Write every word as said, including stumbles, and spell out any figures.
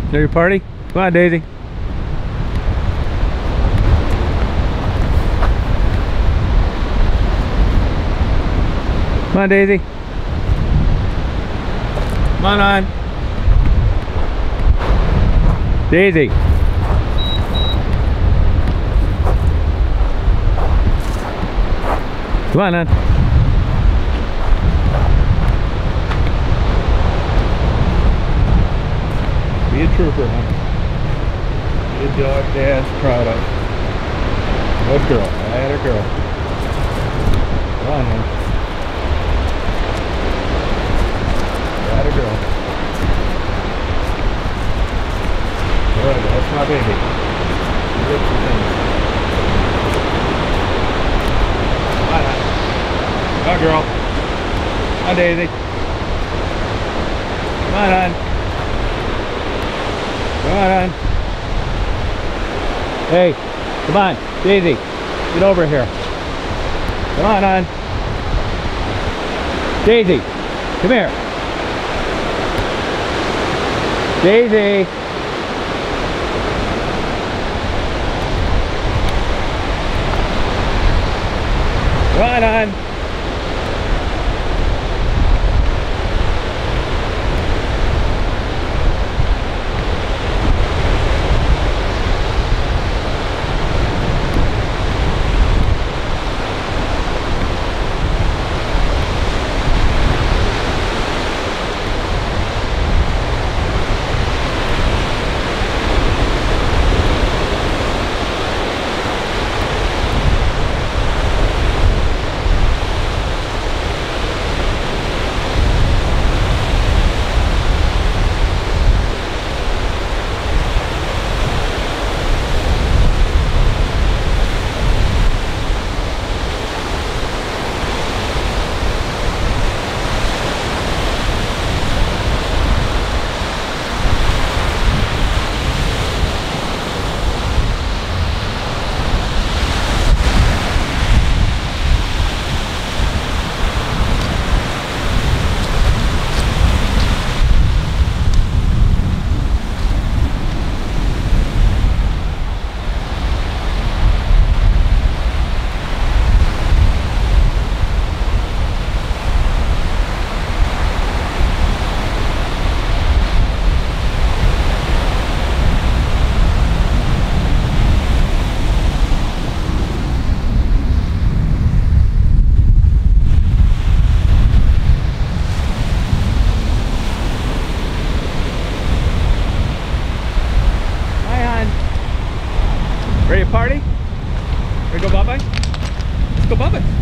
There your party? Come on, Daisy. Come on, Daisy. Come on on. Daisy. Come on on. Be a trooper, huh? Good dog, Dad's proud of. Good girl. I had a girl. Come on, man. Got a girl. Good, that's my baby. Good for things. Come on, hon. Come on, girl. Come on, Daisy. Come on, hon. Come on, hon. Hey, come on, Daisy. Get over here. Come on, hon. Daisy, come here. Daisy. Come on, hon. Ready to party? Ready to go bye-bye? Let's go bye-bye.